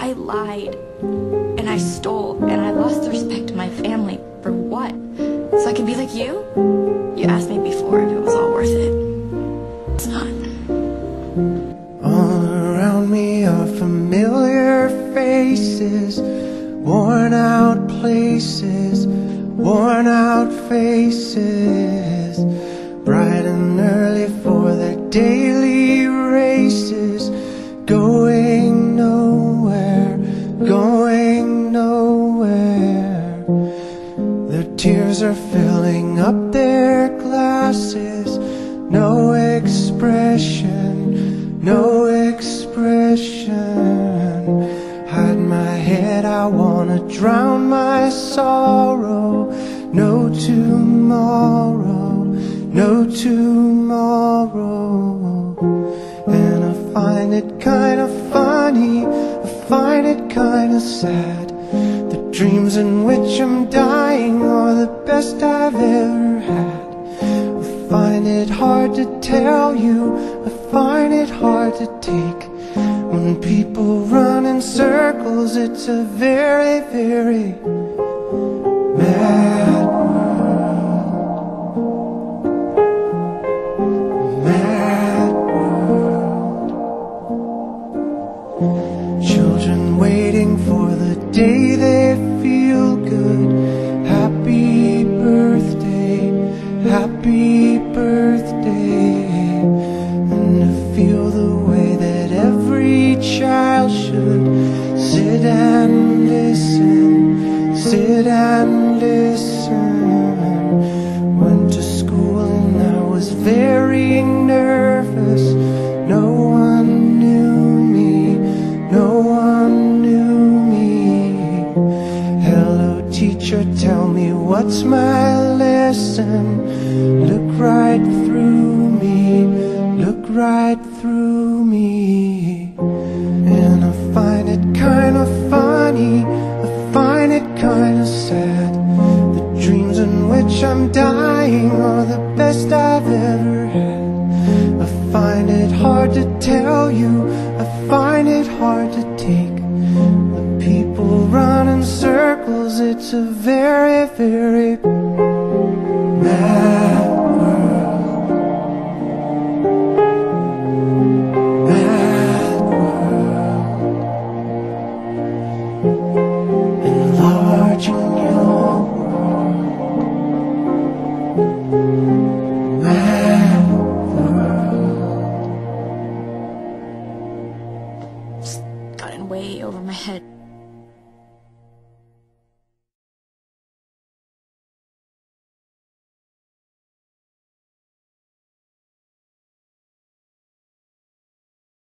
I lied, and I stole, and I lost the respect of my family. For what? So I could be like you? You asked me before if it was all worth it. It's not. All around me are familiar faces, worn out places, worn out faces, bright and early for their daily races, going nowhere, going nowhere. Their tears are filling up their glasses, no expression, no expression. Hide my head, I wanna drown my sorrow. No tomorrow, no tomorrow. And I find it kinda funny, I find it kinda sad. The dreams in which I'm dying are the best I've ever had. I find it hard to tell you, I find it hard to take. When people run in circles, it's a very, very mad world. Mad world. Children waiting for the day they feel good. Happy birthday, happy birthday. And to feel the way that every child should sit and listen, sit and listen. Went to school and I was very nervous. No one knew me, no one knew me. Hello teacher, tell me what's my lesson. Look right through me, look right through me. And I find it kinda funny, I find it kinda sad. The dreams in which I'm dying are the best I've ever had. I find it hard to tell you, I find it hard to take. The people run in circles, it's a very, very mad world. Mad world. Enlarging your world. Mad world. Just gotten way over my head.